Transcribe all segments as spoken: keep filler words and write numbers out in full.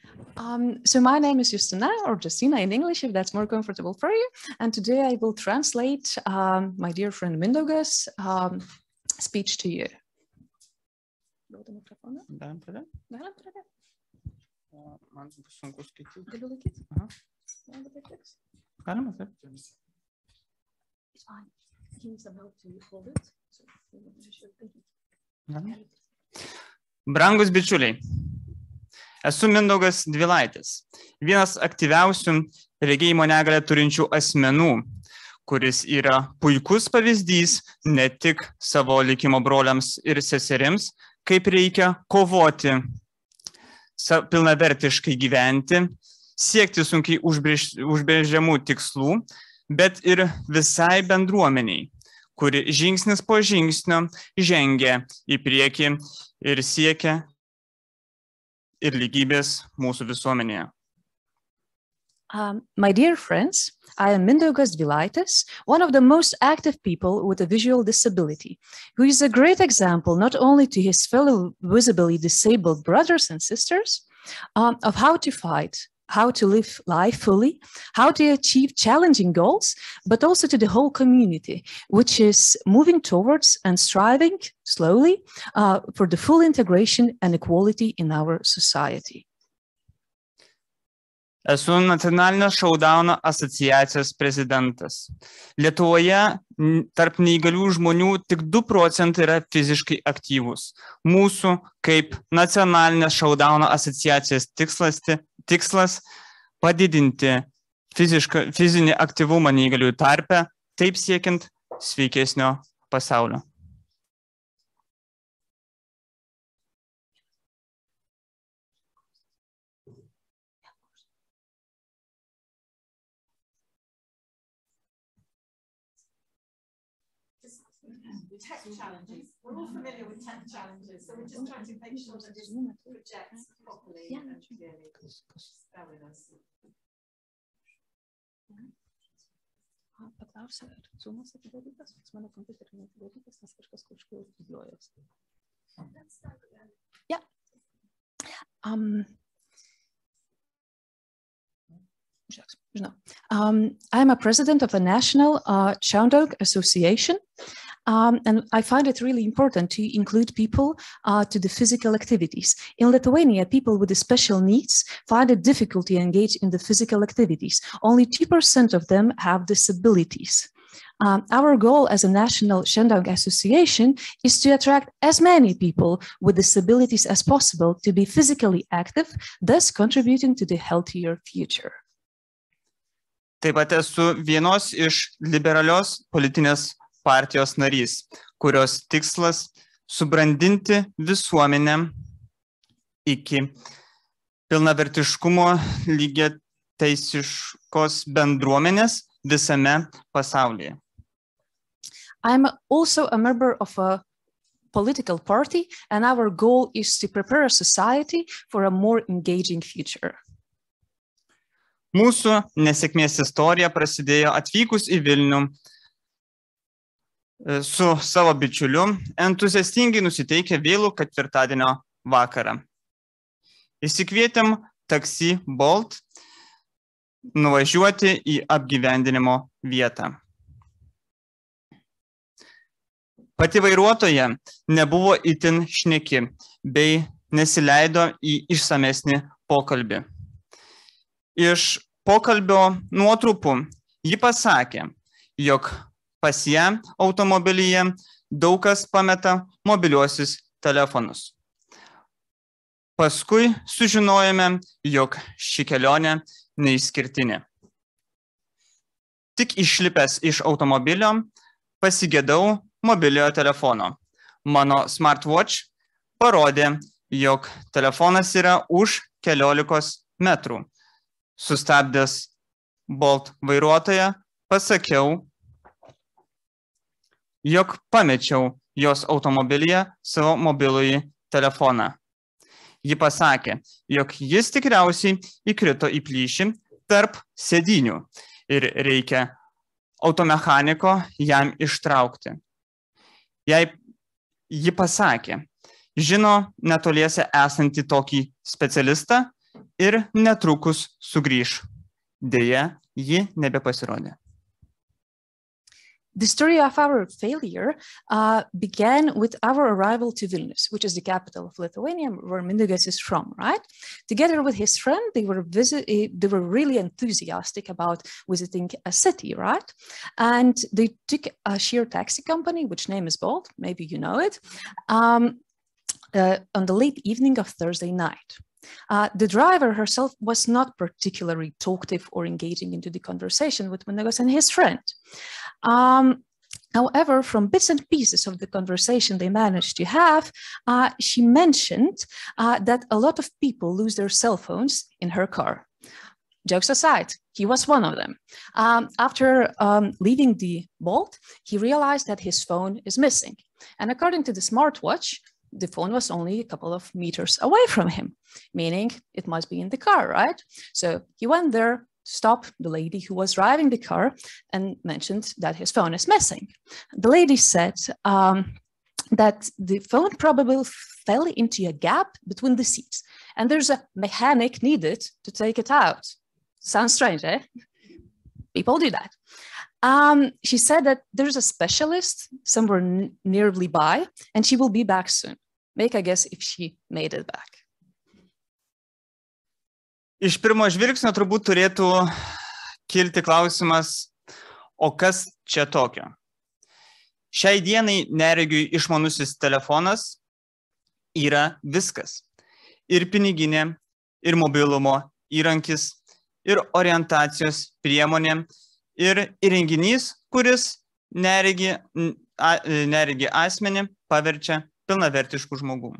Um, so my name is Justina, or Justina in English, if that's more comfortable for you. And today I will translate um, my dear friend Mindaugas' um, speech to you. Galim pradėti? Galim pradėti. Man sunku skaityti. Galiu laikyti? Aha. Jeigu tai tiks. Galima, taip? It's fine. He needs some help to hold it. So, Galima. Brangus bičiuliai, esu Mindaugas Dvilaitis, vienas aktyviausių regėjimo negalią turinčių asmenų, kuris yra puikus pavyzdys ne tik savo likimo broliams ir seserims, kaip reikia kovoti, pilnavertiškai gyventi, siekti sunkiai užbrėžiamų tikslų, bet ir visai bendruomeniai, kuri žingsnis po žingsnio žengia į priekį ir siekia ir lygybės mūsų visuomenėje. Um, my dear friends, I am Mindaugas Dvilaitis, one of the most active people with a visual disability, who is a great example not only to his fellow visibly disabled brothers and sisters um, of how to fight, how to live life fully, how to achieve challenging goals, but also to the whole community, which is moving towards and striving slowly uh, for the full integration and equality in our society. Esu Nacionalinio Showdowno asociacijos prezidentas. Lietuvoje tarp neįgalių žmonių tik du procentai yra fiziškai aktyvūs. Mūsų kaip Nacionalinio Showdowno asociacijos tikslas, tikslas padidinti fizišką, fizinį aktyvumą neįgaliųjų tarpe, taip siekiant sveikesnio pasaulio. Tech challenges. We're all familiar with tech challenges, so we're just trying to make sure that this projects properly and clearly. Bear with us. Paklausiu, ar Zoomas atidarytas, nes mano kompiuteris neatidarytas, nes kažkas kažkur duojas. Yeah. Um, um, I'm a president of a national uh, Showdowno association. Um, and I find it really important to include people uh, to the physical activities. In Lithuania, people with special needs find it difficult to engage in the physical activities. Only two percent of them have disabilities. Um, our goal as a national Showdowno association is to attract as many people with disabilities as possible to be physically active, thus contributing to the healthier future. Taip pat esu vienos iš liberalios politinės partijos narys, kurios tikslas subrandinti visuomenę iki pilnavertiškumo lygiateisiškos bendruomenės visame pasaulyje. I'm also a member of a political party, and our goal is to prepare a society for a more engaging future. Mūsų nesėkmės istorija prasidėjo atvykus į Vilnių su savo bičiuliu, entuziastingai nusiteikę vėlų ketvirtadienio vakarą. Įsikvietėm taksi Bolt nuvažiuoti į apgyvendinimo vietą. Pati vairuotoja nebuvo itin šneki, bei nesileido į išsamesnį pokalbį. Iš pokalbio nuotrupų ji pasakė, jog pas ją automobilyje daug kas pameta mobiliuosius telefonus. Paskui sužinojome, jog ši kelionė neišskirtinė. Tik išlipęs iš automobilio pasigedau mobiliojo telefono. Mano smartwatch parodė, jog telefonas yra už keliolikos metrų. Sustabdęs Bolt vairuotoją, pasakiau, jog pamečiau jos automobilyje savo mobilųjį telefoną. Ji pasakė, jog jis tikriausiai įkrito į plyšį tarp sėdynių ir reikia automechaniko jam ištraukti. Jei ji pasakė, žino netoliese esantį tokį specialistą ir netrukus sugrįš. Deja, ji nebepasirodė. The story of our failure uh, began with our arrival to Vilnius, which is the capital of Lithuania, where Mindaugas is from, right? Together with his friend, they were visit they were really enthusiastic about visiting a city, right? And they took a sheer taxi company, which name is bold, maybe you know it, um, uh, on the late evening of Thursday night. Uh, the driver herself was not particularly talkative or engaging into the conversation with Mindaugas and his friend. Um, however, from bits and pieces of the conversation they managed to have, uh, she mentioned uh, that a lot of people lose their cell phones in her car. Jokes aside, he was one of them. Um, after um, leaving the vault, he realized that his phone is missing. And according to the smartwatch, the phone was only a couple of meters away from him, meaning it must be in the car, right? So he went there, stopped the lady who was driving the car and mentioned that his phone is missing. The lady said um, that the phone probably fell into a gap between the seats and there's a mechanic needed to take it out. Sounds strange, eh? People do that. Um, she said that there's a specialist somewhere nearly by and she will be back soon. Make a guess if she made it back. Iš pirmo žvilgsnio turbūt turėtų kilti klausimas, o kas čia tokio? Šiai dienai neregiui išmanusis telefonas yra viskas. Ir piniginė, ir mobilumo įrankis, ir orientacijos priemonė, ir įrenginys, kuris neregi, neregi asmenį paverčia pilnavertišku žmogum.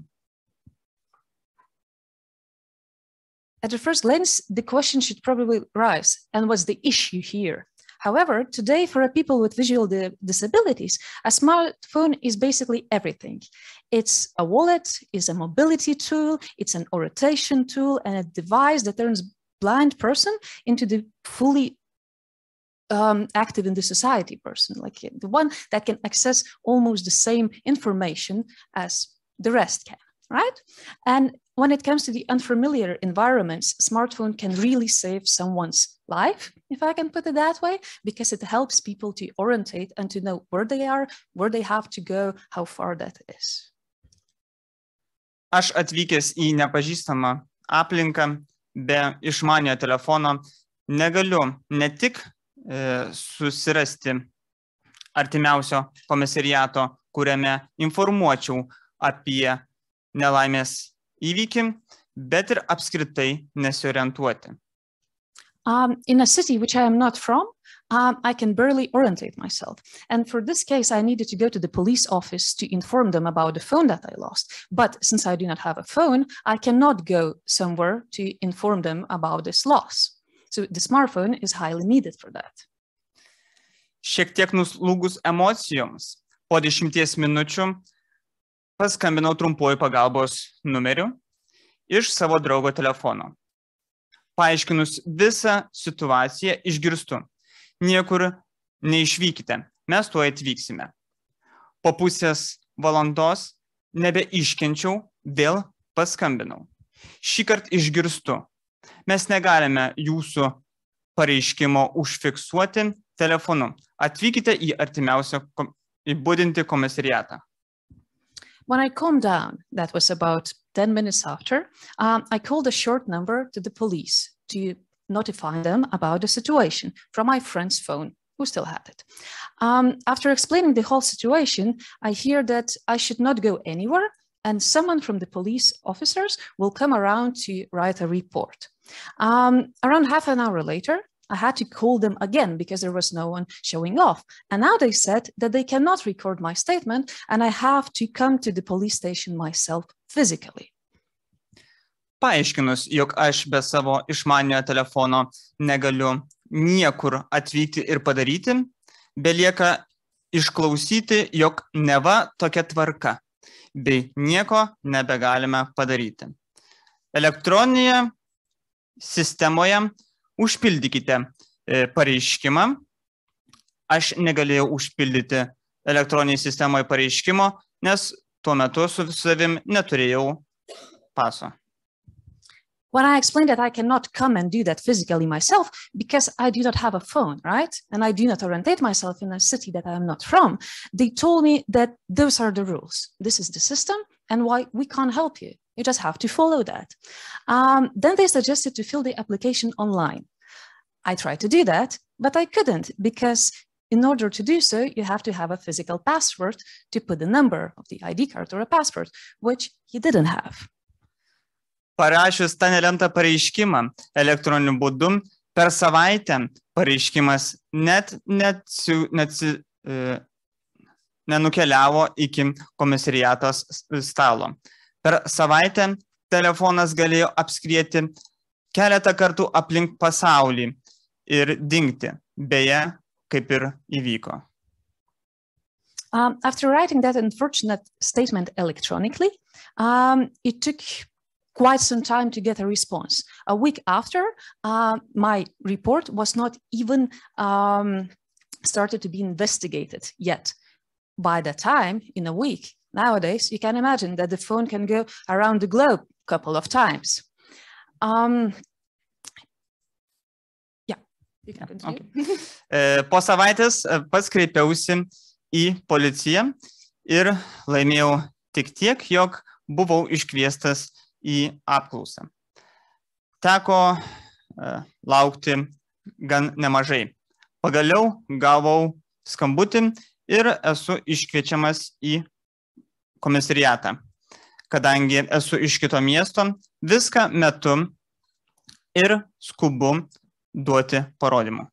At the first glance, the question should probably rise, and what's the issue here? However, today, for people with visual di disabilities, a smartphone is basically everything. It's a wallet, it's a mobility tool, it's an orientation tool, and a device that turns a blind person into the fully um, active in the society person, like the one that can access almost the same information as the rest can, right? And when it comes to the unfamiliar environments, smartphone can really save someone's life, if I can put it that way, because it helps people to orientate and to know where they are, where they have to go, how far that is. Aš atvykęs į nepažįstamą aplinką be išmaniojo telefono negaliu ne tik e, susirasti artimiausio komisariato, kuriame informuočiau apie nelaimės įvykį, bet ir apskritai nesiorientuoti. Um, in a city which I am not from, um, I can barely orientate myself. And for this case, I needed to go to the police office to inform them about the phone that I lost. But since I do not have a phone, I cannot go somewhere to inform them about this loss. So the smartphone is highly needed for that. Šiek tiek nuslūgus emocijoms, po dešimties minučių paskambinau trumpuoju pagalbos numeriu iš savo draugo telefono. Paaiškinus visą situaciją išgirstu. Niekur neišvykite, mes tuoj atvyksime. Po pusės valandos nebeiškenčiau, vėl paskambinau. Šįkart išgirstu. Mes negalime jūsų pareiškimo užfiksuoti telefonu. Atvykite į artimiausią į budintį komisariatą. When I calmed down, that was about ten minutes after, um, I called a short number to the police to notify them about the situation from my friend's phone, who still had it. Um, after explaining the whole situation, I hear that I should not go anywhere and someone from the police officers will come around to write a report. Um, around half an hour later, I had to call them again because there was no one showing off. And now they said that they cannot record my statement and I have to come to the police station myself physically. Paaiškinus, jog aš be savo išmaniojo telefono negaliu niekur atvykti ir padaryti, belieka išklausyti, jog neva tokia tvarka, bei nieko nebegalime padaryti. Elektroninėje sistemoje užpildykite pareiškimą. Aš negalėjau užpildyti elektroninėje sistemoje pareiškimo, nes tuo metu su savim neturėjau paso. When I explained that I cannot come and do that physically myself because I do not have a phone, right? And I do not orientate myself in a city that I am not from, they told me that those are the rules. This is the system and why we can't help you. You just have to follow that. Um, then they suggested to fill the application online. I tried to do that, but I couldn't because in order to do so, you have to have a physical password to put the number of the I D card or a passport, which he didn't have. Parašius tą nelemtą pareiškimą elektroniniu būdu, per savaitę pareiškimas net, net, net e, nenukeliavo iki komisariatos stalo. Per savaitę telefonas galėjo apskrieti keletą kartų aplink pasaulį ir dingti, beje, kaip ir įvyko. Um, after writing that unfortunate statement electronically, um, it took quite some time to get a response. A week after, uh, my report was not even um, started to be investigated yet. By that time, in a week, nowadays, you can imagine that the phone can go around the globe a couple of times. Um, yeah, you can continue. Okay. Po savaitės pats kreipiausi į policiją ir laimėjau tik tiek, jog buvau iškviestas į apklausą. Teko uh, laukti gan nemažai. Pagaliau gavau skambutį ir esu iškviečiamas į komisariatą. Kadangi esu iš kito miesto, viską metu ir skubu duoti parodymų.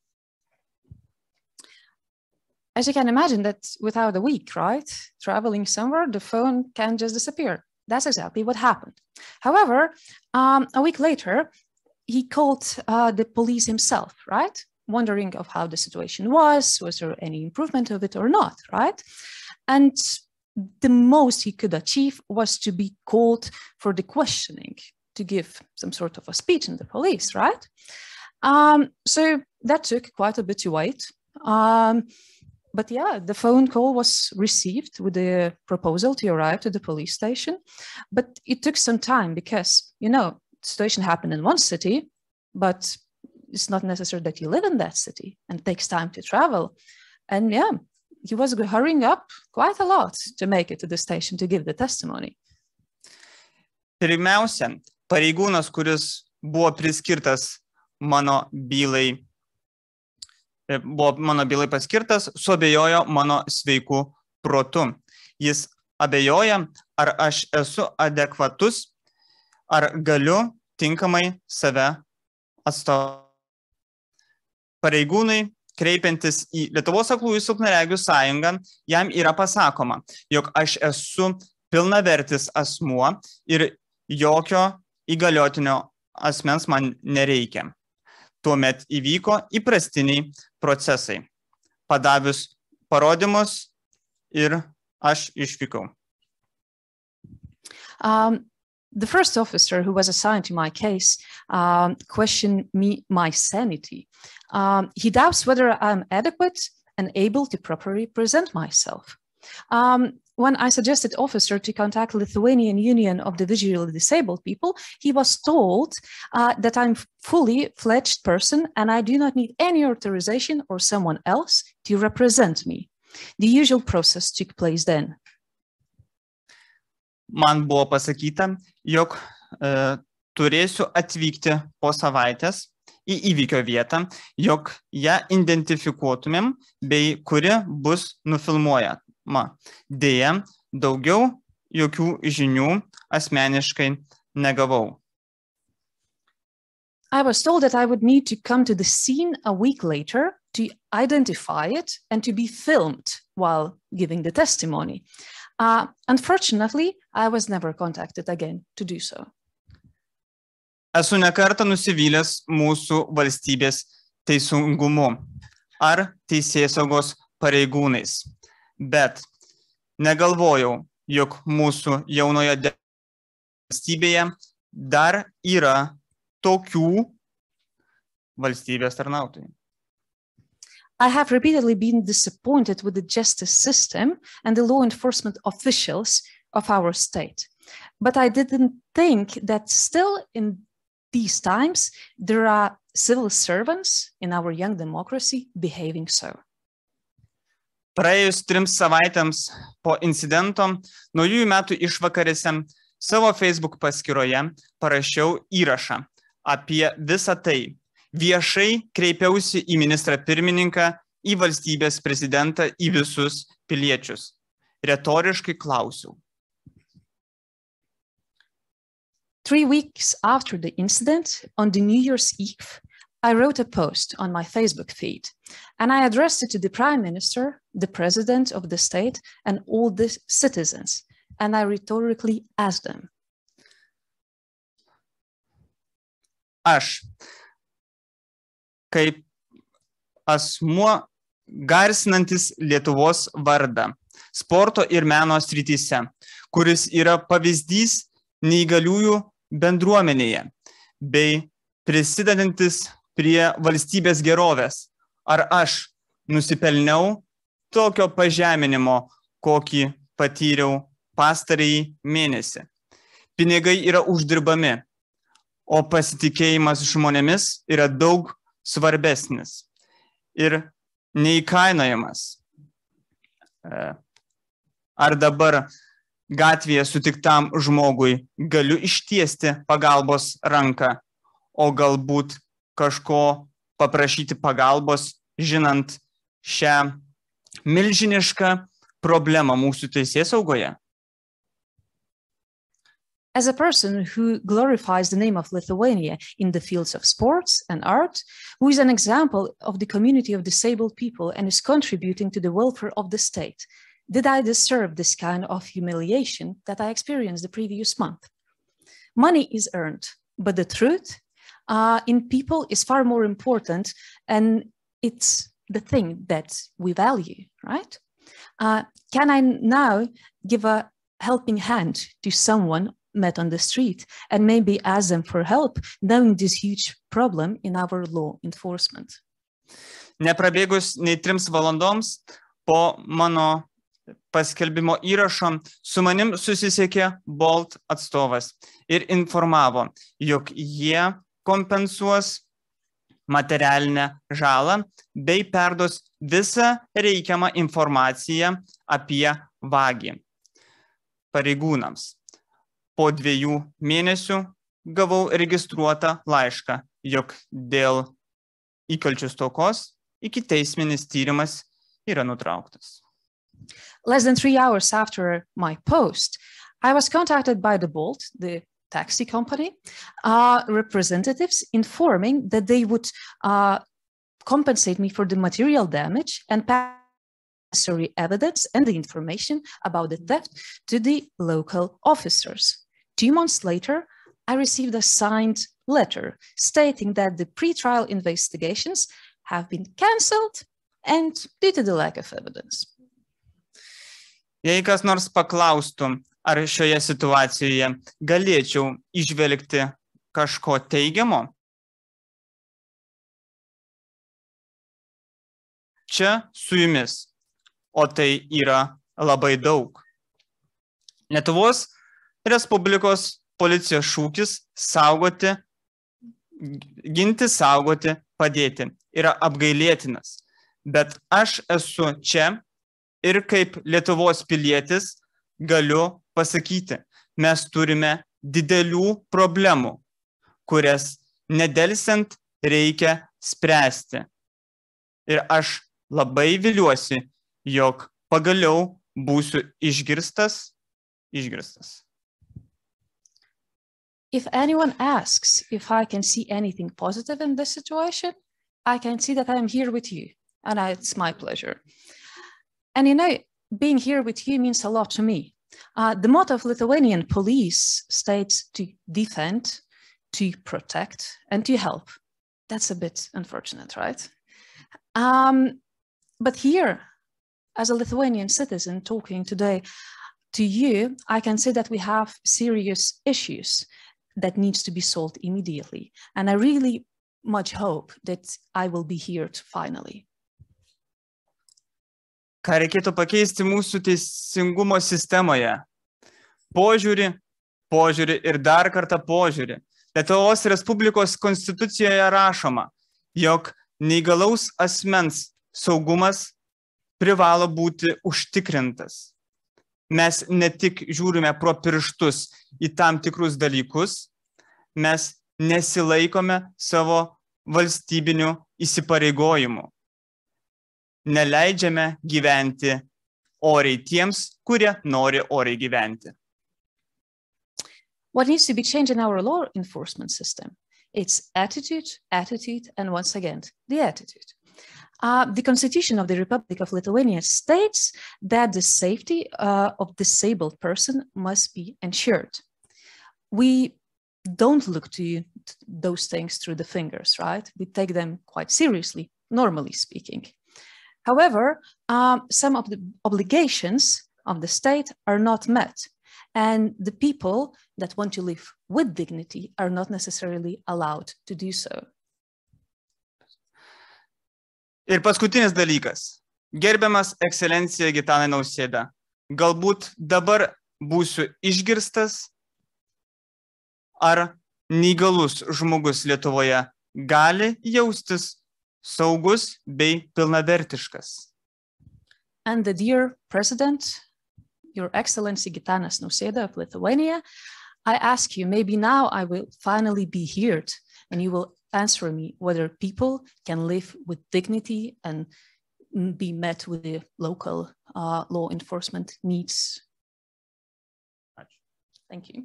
As you can imagine that without a week, right? Traveling somewhere, the phone can just disappear. That's exactly what happened. However, um, a week later, he called uh, the police himself, right? Wondering of how the situation was, was there any improvement of it or not, right? And the most he could achieve was to be called for the questioning, to give some sort of a speech in the police, right? Um, so that took quite a bit to wait. Um, But yeah, the phone call was received with the proposal to arrive to the police station. But it took some time because, you know, the situation happened in one city, but it's not necessary that you live in that city and it takes time to travel. And yeah, he was hurrying up quite a lot to make it to the station to give the testimony. Pirmiausia, pareigūnas, kuris buvo priskirtas mano bylai, buvo mano bylai paskirtas, suabejojo mano sveiku protu. Jis abejoja, ar aš esu adekvatus, ar galiu tinkamai save atstovauti. Pareigūnai, kreipiantis į Lietuvos aklųjų silpnaregių sąjungą, jam yra pasakoma, jog aš esu pilnavertis asmuo ir jokio įgaliotinio asmens man nereikia. Tuomet įvyko įprastiniai procesai. Padavius parodymus ir aš išvykau. Um, the first officer who was assigned to my case um, questioned me, my sanity. Um, he doubts whether I'm adequate and able to properly present myself. Um, when I suggested officer to contact Lithuanian Union of the Visually Disabled People, he was told uh, that I'm fully fledged person and I do not need any authorization or someone else to represent me. The usual process took place then. Man buvo pasakyta, jog e, turėsiu atvykti po savaitės į įvykio vietą, jog ją identifikuotumėm, bei kuri bus nufilmuojama. Deja, daugiau jokių žinių asmeniškai negavau. I was told that I would need to come to the scene a week later to identify it and to be filmed while giving the testimony. Uh, unfortunately, I was never contacted again to do so. Esu ne kartą nusivylęs mūsų valstybės teisingumu ar teisėsaugos pareigūnais, bet negalvojau, jog mūsų jaunoje valstybėje dar yra tokių valstybės tarnautojų. I have repeatedly been disappointed with the justice system and the law enforcement officials of our state. But I didn't think that still in these times, there are civil servants in our young democracy behaving so. Praėjus trims savaitėms po incidento, naujųjų metų išvakarėse savo Facebook paskyroje parašiau įrašą apie visą tai. Viešai kreipiausi į ministrą pirmininką, į valstybės prezidentą, į visus piliečius. Retoriškai klausiau. Three weeks after the incident, on the New Year's Eve, I wrote a post on my Facebook feed, and I addressed it to the Prime Minister, the President of the state, and all the citizens, and I rhetorically asked them. Aš, kaip asmuo garsinantis Lietuvos vardą sporto ir meno srityse, kuris yra pavyzdys neįgaliųjų bendruomenėje, bei prisidedantis prie valstybės gerovės. Ar aš nusipelniau tokio pažeminimo, kokį patyriau pastarąjį mėnesį? Pinigai yra uždirbami, o pasitikėjimas žmonėmis yra daug svarbesnis ir neįkainojamas. Ar dabar gatvėje sutiktam žmogui galiu ištiesti pagalbos ranką, o galbūt kažko paprašyti pagalbos, žinant šią milžinišką problemą mūsų teisėsaugoje? As a person who glorifies the name of Lithuania in the fields of sports and art, who is an example of the community of disabled people and is contributing to the welfare of the state, did I deserve this kind of humiliation that I experienced the previous month? Money is earned, but the truth uh, in people is far more important, and it's the thing that we value, right? Uh, can I now give a helping hand to someone met on the street and maybe ask them for help, knowing this huge problem in our law enforcement? Neprabėgus nei trims valandoms po mano paskelbimo įrašo su manim susisiekė Bolt atstovas ir informavo, jog jie kompensuos materialinę žalą bei perduos visą reikiamą informaciją apie vagį pareigūnams. Po dviejų mėnesių gavau registruotą laišką, jog dėl įkalčių stokos ikiteisminis tyrimas yra nutrauktas. Less than three hours after my post, I was contacted by the Bolt, the taxi company, uh, representatives informing that they would uh, compensate me for the material damage and pass necessary evidence and the information about the theft to the local officers. Two months later, I received a signed letter stating that the pre-trial investigations have been cancelled and due to the lack of evidence. Jei kas nors paklaustų, ar šioje situacijoje galėčiau įžvelgti kažko teigiamo, čia su jumis, o tai yra labai daug. Lietuvos Respublikos policijos šūkis saugoti, ginti, saugoti, padėti yra apgailėtinas. Bet aš esu čia ir kaip Lietuvos pilietis galiu pasakyti, mes turime didelių problemų, kurias nedelsiant reikia spręsti. Ir aš labai viliuosi, jog pagaliau būsiu išgirstas, išgirstas. If anyone asks if I can see anything positive in this situation, I can see that I am here with you, and it's my pleasure. And you know, being here with you means a lot to me. Uh, the motto of Lithuanian police states to defend, to protect, and to help. That's a bit unfortunate, right? Um, but here, as a Lithuanian citizen talking today to you, I can say that we have serious issues that needs to be solved immediately. And I really much hope that I will be here finally. Ką reikėtų pakeisti mūsų teisingumo sistemoje? Požiūrį, požiūrį ir dar kartą požiūrį. Lietuvos Respublikos konstitucijoje rašoma, jog neįgalaus asmens saugumas privalo būti užtikrintas. Mes ne tik žiūrime pro pirštus į tam tikrus dalykus, mes nesilaikome savo valstybinių įsipareigojimų. Neleidžiame gyventi oriai tiems, kurie nori oriai gyventi. What needs to be changed in our law enforcement system? It's attitude, attitude, and once again, the attitude. Uh, the Constitution of the Republic of Lithuania states that the safety uh, of disabled person must be ensured. We don't look to those things through the fingers, right? We take them quite seriously, normally speaking. However, um, some of the obligations of the state are not met, and the people that want to live with dignity are not necessarily allowed to do so. Ir paskutinis dalykas. Gerbiamas ekscelencija Gitanai Nausėda, galbūt dabar būsiu išgirstas, ar neįgalus žmogus Lietuvoje gali jaustis saugus bei pilnavertiškas. And the dear President, Your Excellency Gitanas Nausėda of Lithuania, I ask you, maybe now I will finally be heard and you will answer me whether people can live with dignity and be met with the local uh, law enforcement needs. Thank you.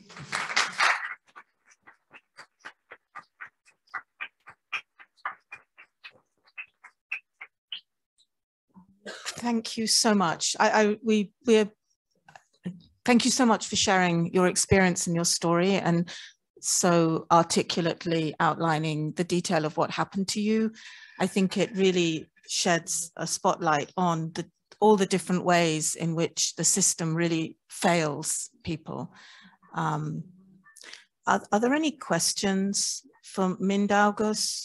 Thank you so much. I, I, we, we're, thank you so much for sharing your experience and your story and so articulately outlining the detail of what happened to you. I think it really sheds a spotlight on the, all the different ways in which the system really fails people. Um, are, are there any questions from Mindaugas?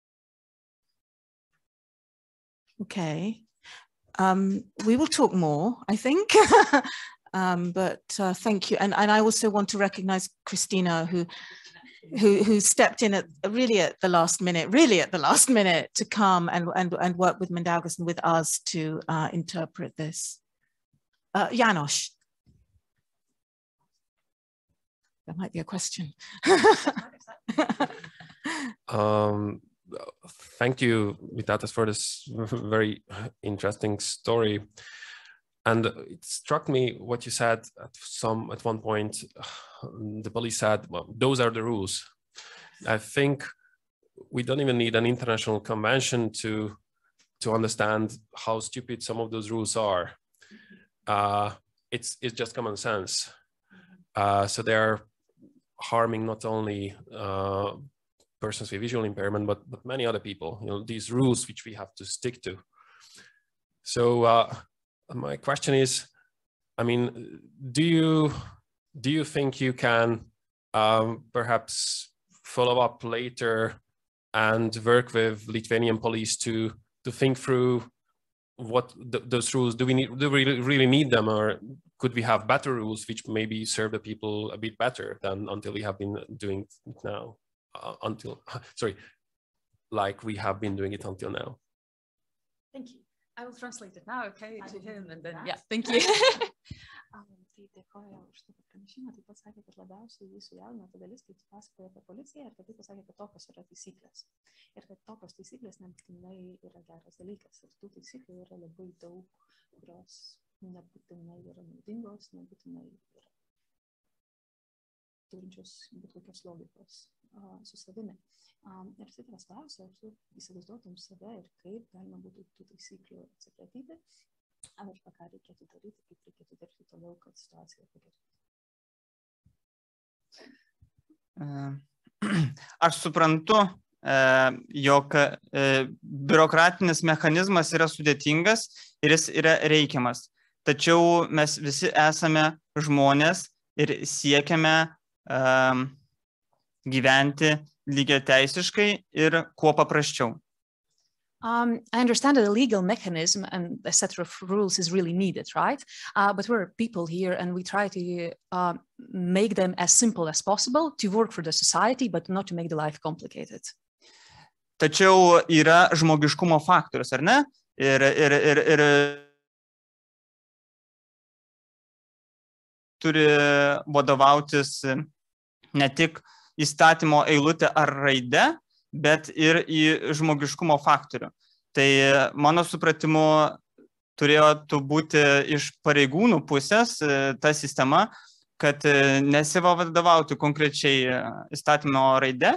Okay. Um, we will talk more, I think, um, but uh, thank you. And, and I also want to recognize Christina, who, who, who stepped in at really at the last minute, really at the last minute to come and, and, and work with Mindaugas and with us to uh, interpret this. Uh, János. That might be a question. um, Thank you, Vytautas, for this very interesting story. And it struck me what you said at some at one point. The police said, well, those are the rules. I think we don't even need an international convention to, to understand how stupid some of those rules are. Uh, it's, it's just common sense. Uh, so they're harming not only uh, persons with visual impairment, but, but many other people, you know, these rules which we have to stick to. So uh, my question is, I mean, do you, do you think you can um, perhaps follow up later and work with Lithuanian police to, to think through what th those rules, do we need, do we really need them, or could we have better rules which maybe serve the people a bit better than until we have been doing it now? Uh, until, sorry, like we have been doing it until now. Thank you. I will translate it now, okay, to him, and then, yeah, thank you. Tai dėkoju už tokį pranešimą, taip pat sakė, kad labiausiai jį sujaudino ta dalis, kai pasakoja apie policiją ir kad taip pasakė, kad tokios yra taisyklės. Ir kad tokios taisyklės nebūtinai yra geras dalykas. Ir tų taisyklių yra labai daug, kurios nebūtinai yra naudingos, nebūtinai yra turinčios bet kokios logikos uh, su savimi. Um, ir tai tas klausia, ar tu įsivaizduotum save ir kaip galima būtų tų taisyklių atsikratyti, ar ką reikėtų daryti, kaip reikėtų dirbti toliau, kad situacija pagerėtų. Aš suprantu, jog biurokratinis mechanizmas yra sudėtingas ir jis yra reikiamas. Tačiau mes visi esame žmonės ir siekiame um, gyventi lygiateisiškai ir kuo paprasčiau. Um, I understand that a legal mechanism and a set of rules is really needed, right? Uh, but we're people here and we try to uh, make them as simple as possible to work for the society, but not to make the life complicated. Tačiau yra žmogiškumo faktorius, ar ne? Ir, ir, ir, ir turi vadovautis ne tik įstatymo eilutė ar raide, bet ir į žmogiškumo faktorių. Tai mano supratimu turėtų būti iš pareigūnų pusės ta sistema, kad nesivadovauti konkrečiai įstatymo raide.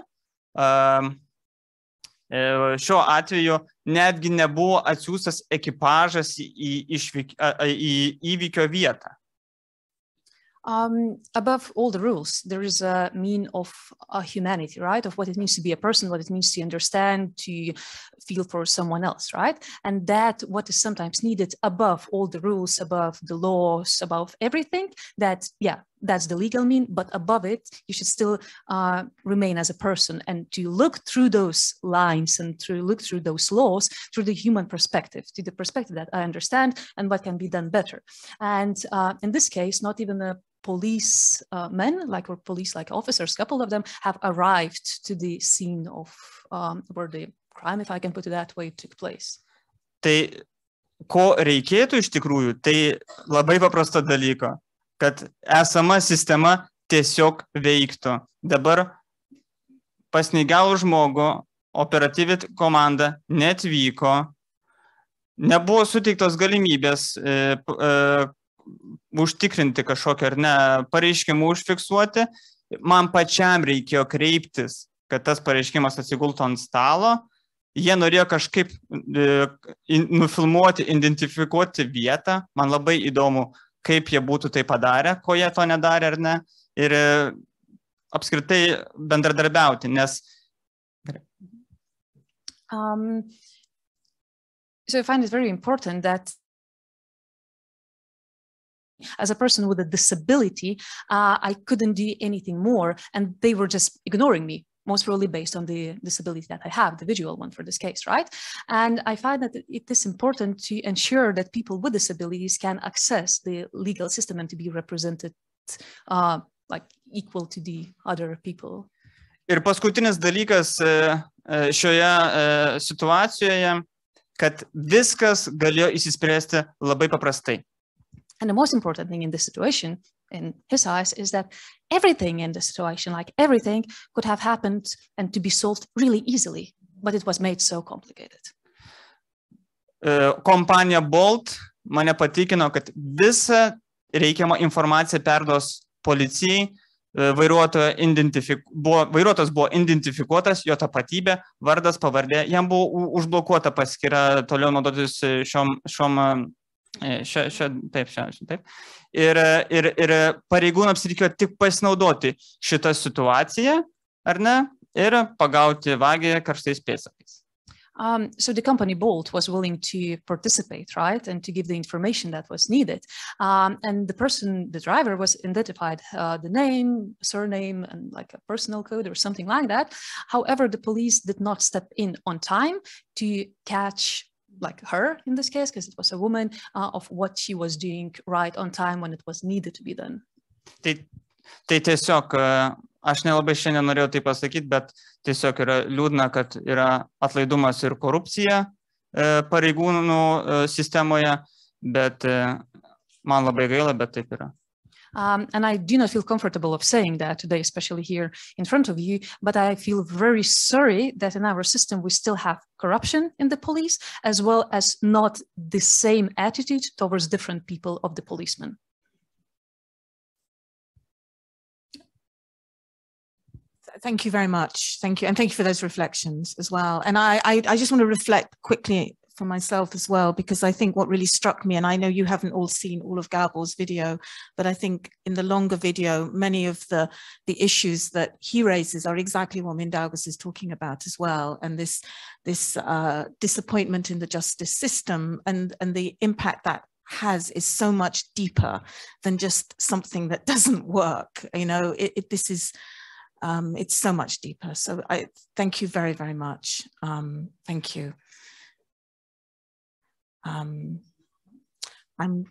Šiuo atveju netgi nebuvo atsiųstas ekipažas į, išvyk, į įvykio vietą. Um, above all the rules, there is a mean of uh, humanity, right? Of what it means to be a person, what it means to understand, to feel for someone else, right? And that what is sometimes needed above all the rules, above the laws, above everything, that, yeah, that's the legal mean, but above it, you should still uh, remain as a person and to look through those lines and to look through those laws through the human perspective, to the perspective that I understand and what can be done better. And uh, in this case, not even a police uh, men, like or police like officers, a couple of them have arrived to the scene of um, where the crime, if I can put it that way, took place. Tai ko reikėtų iš tikrųjų, tai labai paprasto dalyko, kad esama sistema tiesiog veiktų. Dabar pas neįgalų žmogų operatyvi komanda netvyko, nebuvo suteiktos galimybės e, e, užtikrinti kažkokią ar ne pareiškimų užfiksuoti. Man pačiam reikėjo kreiptis, kad tas pareiškimas atsigultų ant stalo. Jie norėjo kažkaip e, nufilmuoti, identifikuoti vietą. Man labai įdomu, kaip jie būtų tai padarę, ko jie to nedarė ar ne. Ir e, apskritai bendradarbiauti, nes... Um, so I find it very important that as a person with a disability, uh, I couldn't do anything more, and they were just ignoring me, most probably based on the disability that I have, the visual one for this case, right? And I find that it is important to ensure that people with disabilities can access the legal system and to be represented uh, like equal to the other people. Ir paskutinis dalykas šioje situacijoje, kad viskas galėjo įsispręsti labai paprastai. And the most important thing in this situation, in his eyes, is that everything in the situation, like everything, could have happened and to be solved really easily, but it was made so complicated. Kompanija Bolt mane patikino, kad visą reikiamą informaciją perduos policijai, vairuotojo identifik... buvo, vairuotojas buvo identifikuotas, jo tapatybė, vardas, pavardė, jam buvo užblokuota paskyra toliau naudotis šiom, šiom Šia, šia, taip, šia, šia, taip. Ir, ir, ir pareigūnams reikėjo tik pasinaudoti šitą situaciją, ar ne, ir pagauti vagį karštais pėdsakais. Um, so the company Bolt was willing to participate, right, and to give the information that was needed. Um, and the person, the driver, was identified uh, the name, surname, and like a personal code or something like that. However, the police did not step in on time to catch like her in this case, because it was a woman, uh, of what she was doing right on time when it was needed to be done. Tai, tai tiesiog, aš nelabai šiandien norėjau tai pasakyti, bet tiesiog yra liūdna, kad yra atlaidumas ir korupcija pareigūnų sistemoje, bet man labai gaila, bet taip yra. Um, and I do not feel comfortable of saying that today, especially here in front of you, but I feel very sorry that in our system we still have corruption in the police, as well as not the same attitude towards different people of the policemen. Thank you very much. Thank you. And thank you for those reflections as well. And I, I, I just want to reflect quickly for myself as well, because I think what really struck me, and I know you haven't all seen all of Gabor's video, but I think in the longer video, many of the, the issues that he raises are exactly what Mindaugas is talking about as well. And this, this uh, disappointment in the justice system and, and the impact that has is so much deeper than just something that doesn't work. You know, it, it, this is, um, it's so much deeper. So I thank you very, very much. Um, thank you. Um, I'm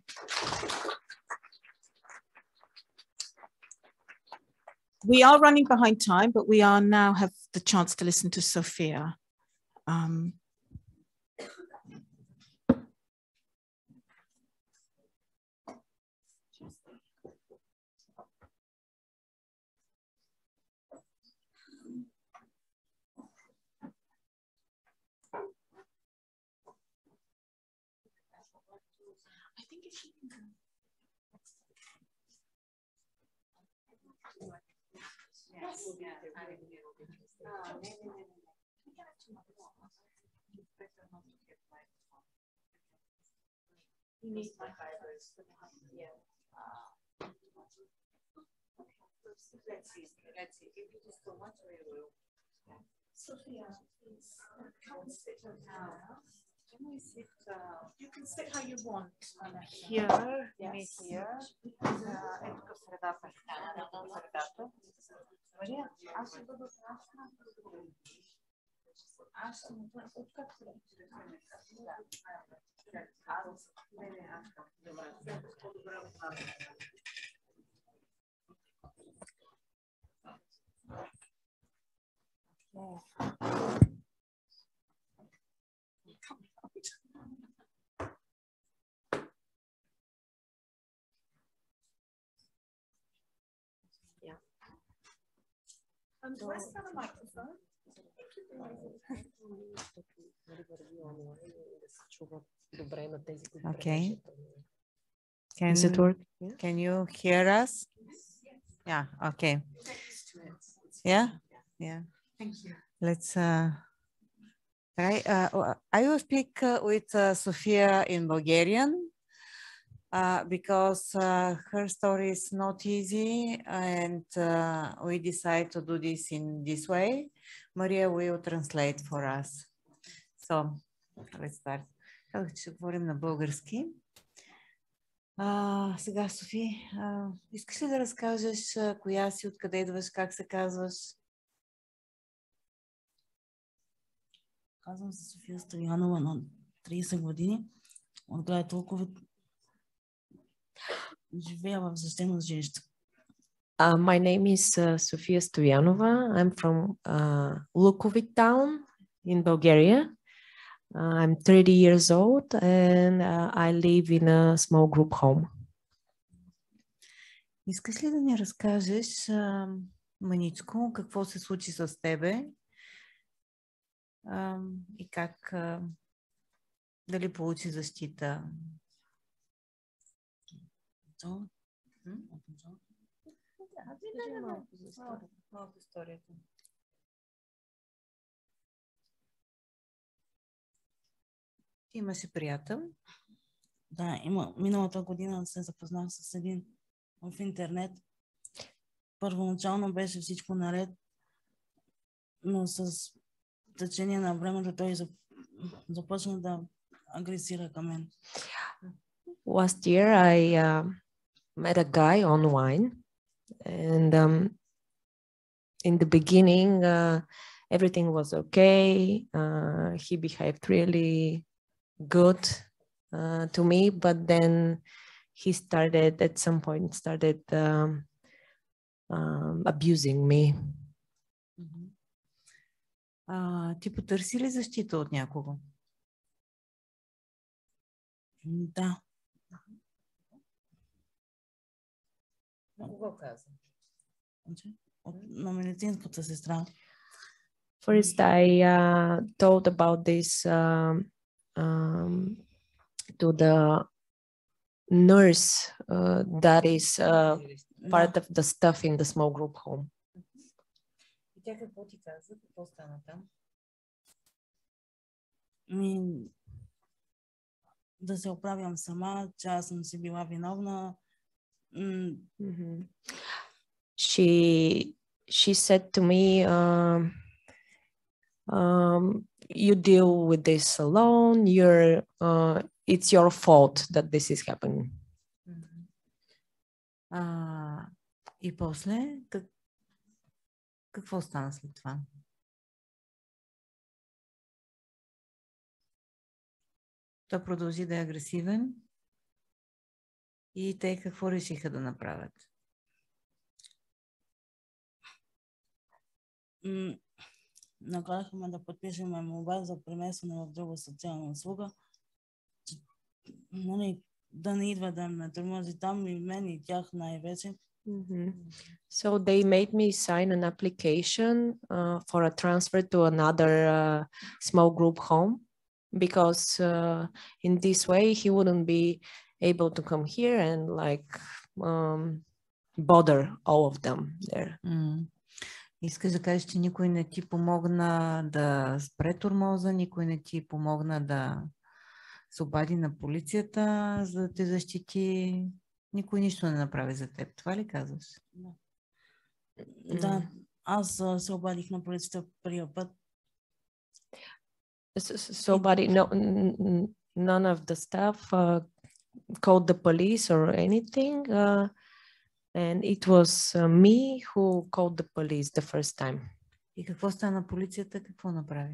we are running behind time, but we are now have the chance to listen to Sophia. Um, I think if she can go. Yes. Yeah. Oh, maybe, maybe. You need my fibers. Yeah. Let's see. Let's see. If it is too much, we will. Sophia, please come and sit down. Can I sit? Uh, You can sit how you want. here, Yes. me here. Uh, ето тук в средата. В средата. Мария, аз ще бъда страшна. Аз ще му бъда откакто да. Аз, не, не, аз съм. Добре, по-добре от това. And where's the other microphone? Okay. Can, Does it work? can you hear us? Yeah, okay. Yeah, yeah. Thank you. Let's uh, try. Uh, I will speak uh, with uh, Sofia in Bulgarian uh, because uh, her story is not easy and uh, we decide to do this in this way. Maria will translate for us. So, let's start. Казах, че ще говорим на български. А, сега, Софи, а, искаш ли да разкажеш а, коя си, откъде идваш, как се казваш? Казвам се София Стоянова, на трийсет години, от град Луковит. Живея в защитено жилище. Uh, my name is uh, Sofia Stoyanova. I'm from uh, Lukovic town in Bulgaria. Uh, I'm thirty years old and uh, I live in a small group home. Искаш ли да ни разкажеш а, маничко какво се случи с тебе а, и как а, дали получи защита? Малко историята. Ти имаше приятел. Да, има, миналата година се запознах с един в интернет. Първоначално беше всичко наред, но с течение на времето той започна да агресира към мен. Last year I uh, met a guy online and um, in the beginning uh, everything was okay. Uh, he behaved really good uh, to me, but then he started at some point started um, um, abusing me. А, ти потърси ли защита от някого? Да. Кого каза? От, на медицинската сестра. First, I uh, told about this um, um, to the nurse uh, that is uh, part of the stuff in the small group home. И тя какво ти каза? Какво стана там? Ми, да се оправям сама, че аз съм си била виновна. М- Mhm. She she said to me, um, um, "You deal with this alone. You're uh, it's your fault that this is happening." А, и после, как, какво стана след това? Той продължи да е агресивен. И те какво решиха да направят? М, Накарахме да подпишем молба за преместване в друга социална услуга. Че, нали, да не идва да ме тормози там и мен и тях най-вече. Mhm. So they made me sign an application uh, for a transfer to another uh, small group home because uh, in this way he wouldn't be able to come here and like um, bother all of them there. Mm. Искаш да кажеш, че никой не ти помогна да спре тормоза, никой не ти помогна да се обади на полицията, за да те защити. Никой нищо не направи за теб. Това ли казваш? Да, да. Аз а, се обадих на полицията първия път. So, so body, no, none of the staff uh, called the police or anything. Uh, and it was uh, me who called the police the first time. И какво стана полицията? Какво направи?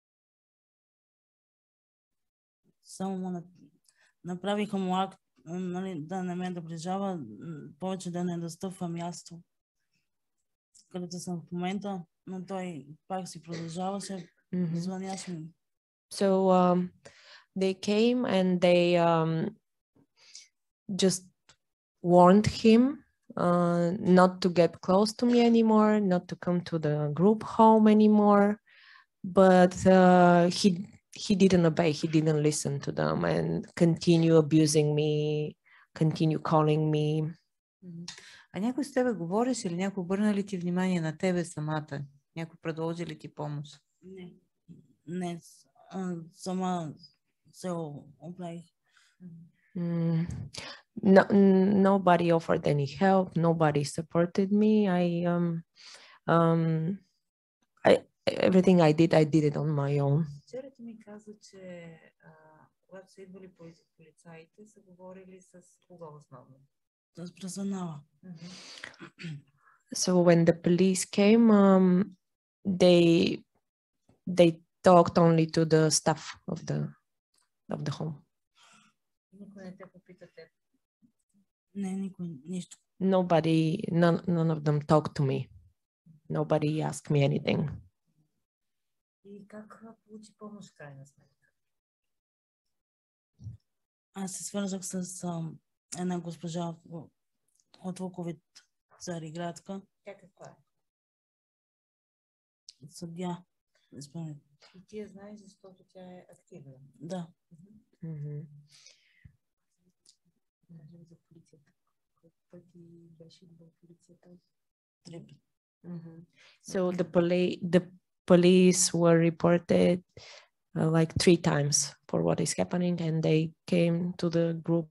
Само му направиха му акт, нали, да не ме доближава, повече да не достъпва място, където съм в момента, но той пак си продължаваше, Mm-hmm. звъняше ми. So um, they came and they um, just warned him uh, not to get close to me anymore, not to come to the group home anymore. But uh, he he didn't obey. He didn't listen to them and continue abusing me, continue calling me. А някой с тебе говориш или някой обърна ли ти внимание на тебе самата? Някой предложи ли ти помощ? Не, не, сама се оправих. Mm. No, nobody offered any help. Nobody supported me. I um um I everything I did, I did it on my own. Вчера ти ми каза, че а, когато са идвали полицаите, са говорили с кого основно? С персонала. So when the police came, um, they they talked only to the staff of the of the home. Никой не те попита теб. Не, никой, нищо. Nobody, none, none of them talked to me. Nobody asked me anything. И как получи помощ в крайна сметка? Аз се свързах с а, една госпожа от Луковит, Цариградска. Тя каква е? Съдия. Изпълнител. И ти я знаеш, защото тя е активна. Да. Mm-hmm. За полицията. Колко пъти беше в полицията? Три пъти. Mm-hmm. So the police, the police were reported uh, like three times for what is happening, and they came to the group.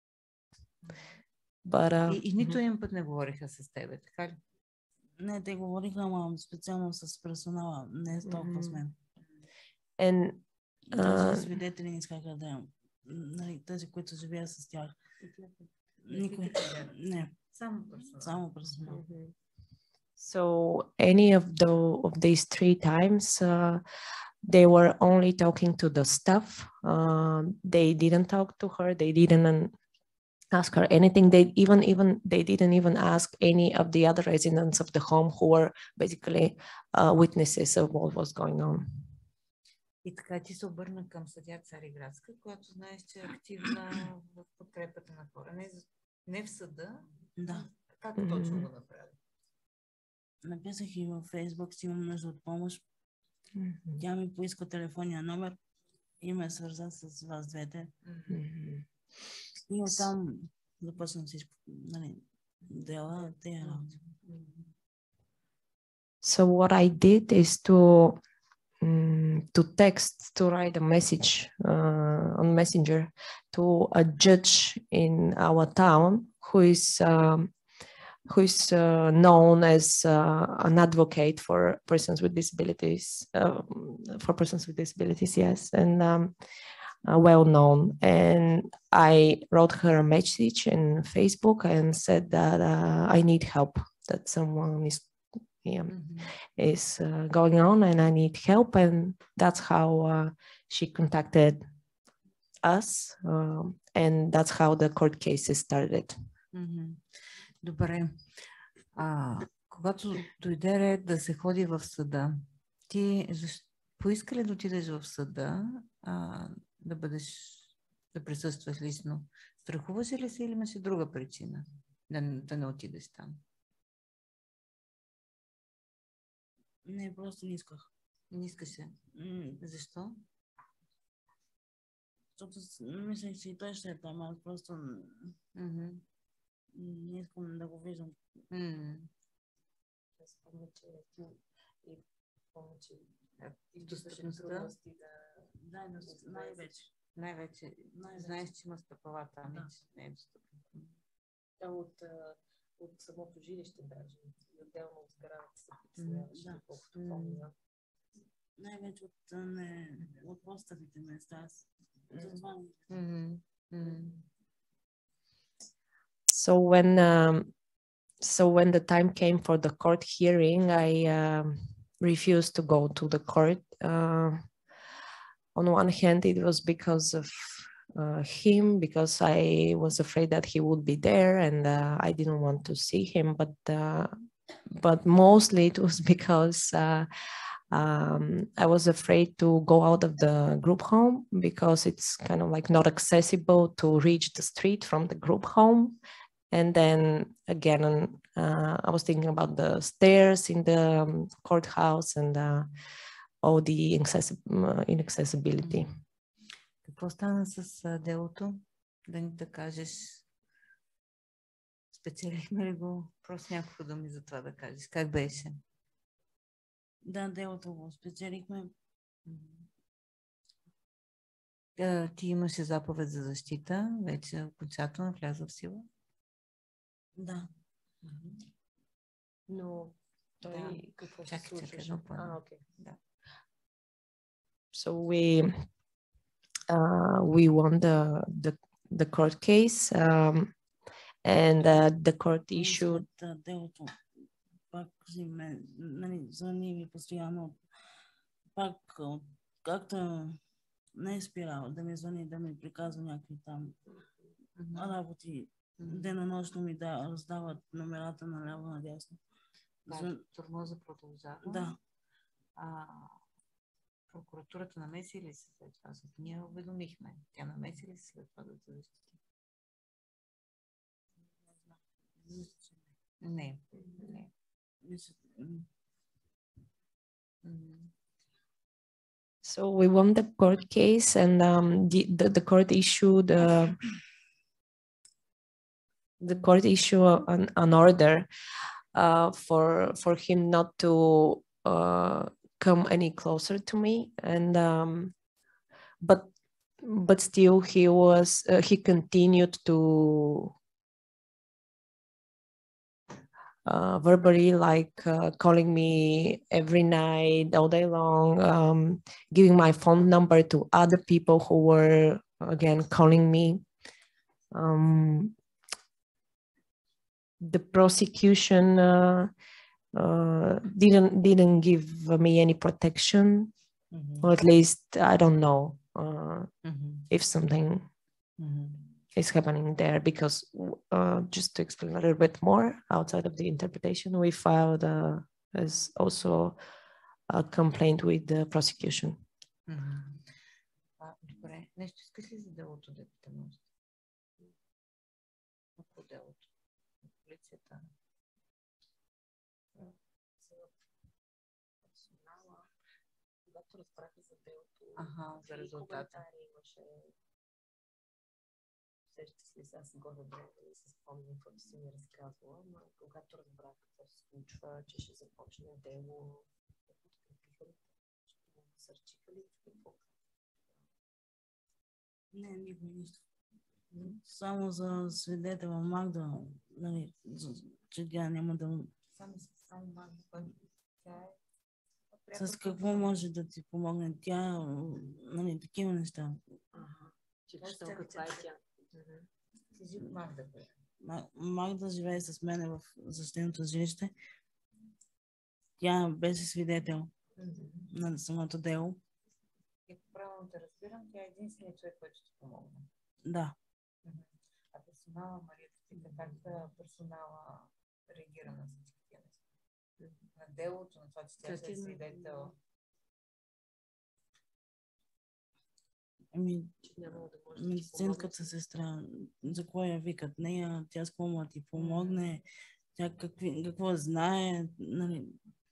But uh, И, и нито един път не говориха с тебе, така ли? Не, те говориха, ама специално с персонала, не толкова с мен. and Даже uh, свидетели не искаха да, нали, тези, които живеят с тях. Никой. Не, Само персонал. само персонал. so any of the of these three times, uh, they were only talking to the staff. Uh, they didn't talk to her. They didn't ask her anything. They even even they didn't even ask any of the other residents of the home who were basically uh, witnesses of what was going on. И така ти се обърна към съдия Цариградска, която знаеш, че е активна в подкрепата на хора. Не, не в съда. Да. Как точно Mm-hmm. го направи? Написах и във Фейсбук, че имам нужда от помощ. Mm-hmm. Тя ми поиска телефонния номер и ме свърза с вас двете. Mm-hmm. И оттам започна всичко, нали, дела, тези работи. So what I did is to um, to text, to write a message uh, on Messenger to a judge in our town who is um, who is uh, known as uh, an advocate for persons with disabilities, uh, for persons with disabilities, yes, and um, uh, well known. And I wrote her a message in Facebook and said that uh, I need help, that someone is yeah, Mm-hmm. is uh, going on and I need help. And that's how uh, she contacted us, um, and that's how the court cases started. Mm-hmm. Добре. А, когато дойде ред да се ходи в съда, ти защ... поиска ли да отидеш в съда, а, да бъдеш, да присъстваш лично? Страхуваш ли се или имаше друга причина да, да не отидеш там? Не, просто не исках. Не искаше. М, Защо? Защото с- мислех, че и той ще е там, аз просто м, Mm-hmm. не искам да го виждам. Mm. И достъпността? Да, и достъп- най-вече. Най-вече Най-вече. знаеш, че има стъпала там Да. и че не е достъпно. Да, от, а, от самото жилище даже. И отделно от сградата се Да. притесняваше, колкото помня. Най-вече от, а, не, от по-старите места. Аз затова не- Mm-hmm. Mm-hmm. So when um, so when the time came for the court hearing, I um, refused to go to the court. Uh, on one hand, it was because of uh, him, because I was afraid that he would be there, and uh, I didn't want to see him. But uh, but mostly it was because uh, um, I was afraid to go out of the group home because it's kind of like not accessible to reach the street from the group home. And then again, uh, I was thinking about the stairs in the um, courthouse and uh, all the inaccessi- uh, inaccessibility. Какво стана с а, делото? Да ни да кажеш, спечелихме ли го? Просто няколко думи за това да кажеш. Как беше? Да, делото го спечелихме. А, ти имаше заповед за защита, вече окончателно вляза в сила. Да. No, Да. какво се Чакай, чакай, случваше? едно по едно. Ah, okay. Да. So we uh, we won the the, the court case, um, and uh, the court И issued. след, а, делото пак си ме, нали, звъни ми постоянно. Пак, а, както не е спирал да ми звъни, да ми приказва някакви там работи. Денонощно ми да, раздават номерата наляво надясно. Звън- Тормоза продължава. Да. А, прокуратурата намеси ли се след това? Защото ние уведомихме. Тя намеси ли се след това да те защити? Не. Не. Мисля, м, Мгм. So we won the court case, and um, the, the the court issued uh, the court issued an, an order uh, for for him not to uh, come any closer to me, and um, but but still he was uh, he continued to uh, verbally, like uh, calling me every night, all day long, um, giving my phone number to other people who were again calling me. Um, the prosecution uh, uh, didn't didn't give me any protection, Mhm. or at least I don't know uh, Mhm. if something Mhm. is happening there, because uh, just to explain a little bit more outside of the interpretation, we filed uh, as also a complaint with the prosecution. Мгм. А, добре. Нещо искаш ли за делото да питам още? По делото. Полицията. Когато разбраха за делото, Аха, за какви резултата. коментари имаше? Сещате си, сега съм горе-долу да не се спомням, каквото си ми разказвала, но когато разбрах какво се случва, че ще започне дело, подкрепиха ли? Ще го насърчиха ли? Какво? не, никой нищо. Само за свидетела Магда, нали, за- че тя няма да... Само само Магда, който тя е. С какво може да ти помогне тя, нали, такива неща. Че Тоест, що, чакай, каква е чакай. тя? Кажи Магда. бе. Ма- Магда живее с мене в защитеното жилище. Тя беше свидетел Мгм. на самото дело. И правилно те разбирам, тя е единственият човек, който ще помогне. Да. А персонала, Мария, как персонала реагира на всички тия неща? На делото, на това, че тя ще е свидетел. Ами, медицинската сестра, за кое я викат нея, тя с какво ти помогне, тя какви, какво знае, нали.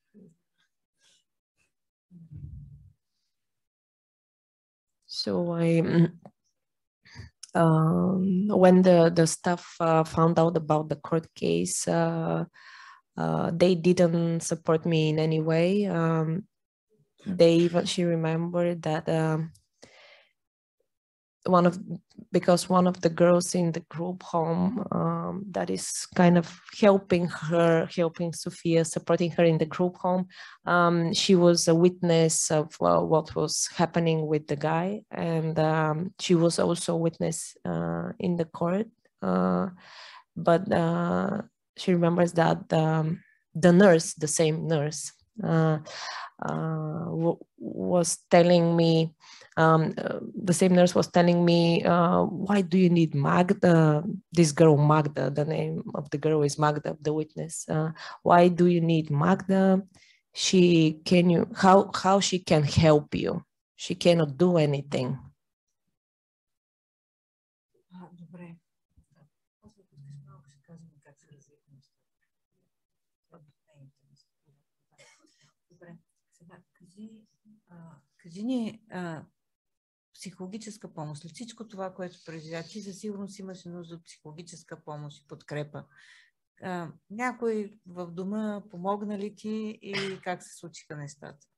So I, um, when the, the staff uh, found out about the court case, uh, uh, they didn't support me in any way. Um, they even, she remembered that um, one of, because one of the girls in the group home um, that is kind of helping her, helping Sophia, supporting her in the group home, um, she was a witness of uh, what was happening with the guy. And um, she was also a witness uh, in the court. Uh, but uh, she remembers that um, the nurse, the same nurse, uh, uh, was telling me, Um, uh, the same nurse was telling me, uh, why do you need Magda? This girl, Magda, the name of the girl is Magda, the witness. Uh, why do you need Magda? She can you, how, how she can help you? She cannot do anything. Добре. Добре. Сега, кажи, кажи ни, психологическа помощ. След всичко това, което преживя, ти със сигурност имаше нужда от психологическа помощ и подкрепа. А, някой в дома помогна ли ти и как се случиха нещата?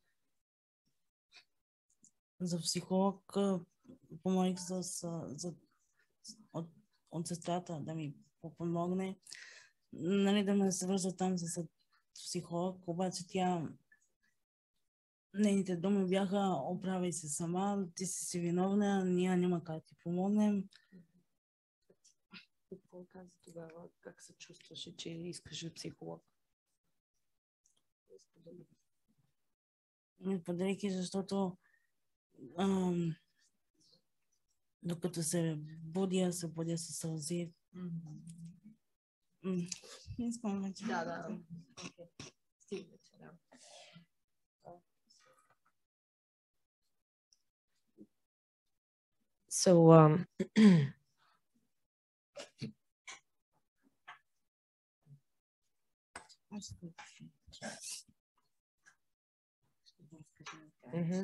За психолог помолих с, за, от, от сестрата да ми помогне, нали, да ме свърза там с психолог, обаче тя нейните думи бяха: оправяй се сама, ти си си виновна, ние няма как ти помогнем. Какво каза тогава? Как се чувстваше, че искаш психолог? Поделики, защото ам, докато се будя, се будя със сълзи. Mm-hmm. Не искам вече. Да, да. Стига вече, да. So, um, mm-hmm.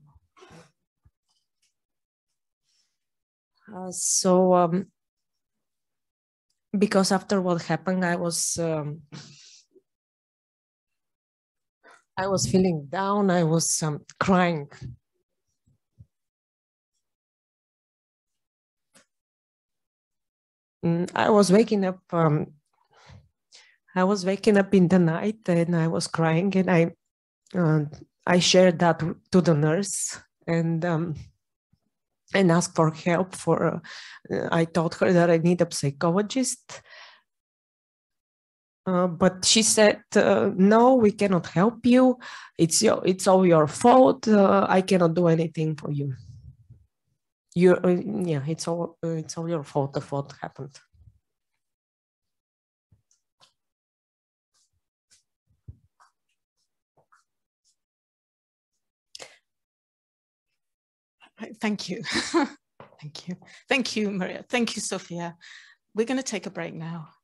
uh, so, um, because after what happened, I was, um, I was feeling down. I was um, crying. I was waking up, um, I was waking up in the night and I was crying, and I, uh, I shared that to the nurse and, um, and asked for help for, uh, I told her that I need a psychologist. Uh, but she said, uh, no, we cannot help you. It's your, it's all your fault. Uh, I cannot do anything for you. You're, uh, yeah, it's all, uh, it's all your fault of what happened. Thank you. Thank you. Thank you, Maria. Thank you, Sophia. We're going to take a break now.